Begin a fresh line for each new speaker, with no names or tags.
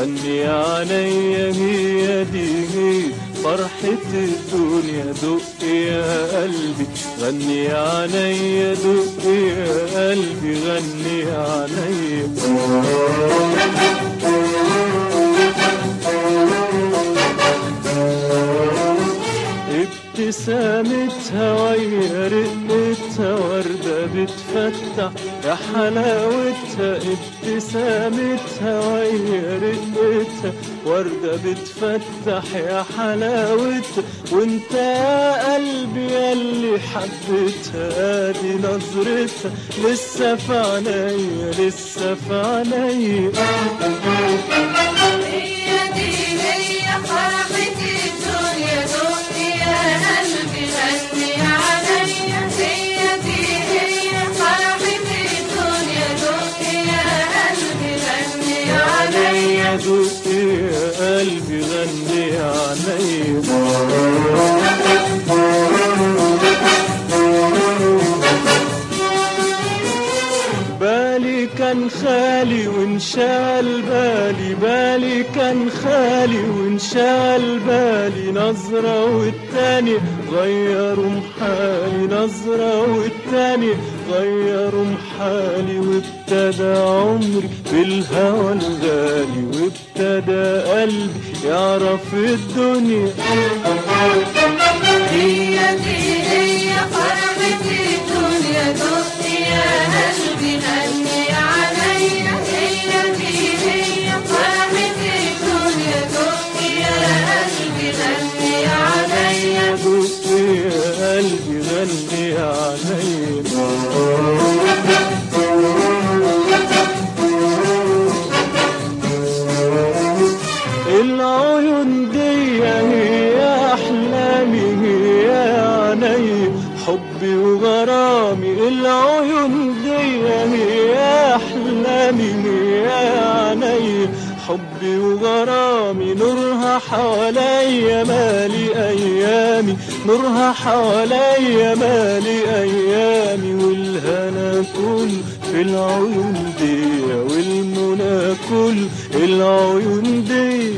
غني عينيا هي دي فرحة الدنيا، دق يا قلبي غني عينيا، دق يا قلبي غني عينيا. ابتسامتها ويا رقتها وردة بتفتح يا حلاوتها، ابتسامتها ويا رقتها وردة بتفتح يا حلاوتها، وانت يا قلبي ياللي حبيتها ادي نظرتها لسه في عينيا، لسه في عينيا.
هي دي هي فرحة الدنيا، دق يا قلبي غني عليا. هي دي هي فرحة الدنيا، دق يا قلبي غني عليا،
دق يا قلبي غني عليا. بالي كان خالي وانشال بالي، بالي كان خالي وانشال بالي، نظرة والتاني غيروا محالي، نظرة والتاني غيروا محالي، وابتدى عمري بالهوى الغالي، وابتدى قلبي يعرف الدنيا.
هي دي هي فرحة الدنيا، دق يا قلبي غني عليا. هي دي هي فرحة الدنيا، دق يا قلبي غني عليا،
دق يا قلبي غني عليا. العيون دي هي أحلامي هي عيني حبي وغرامي، العيون دي هي أحلامي هي عيني حبي وغرامي، نورها حواليا مالي أيامي، نورها حواليا مالي أيامي، والهنا كله في العيون دي والمنى كله العيون دي.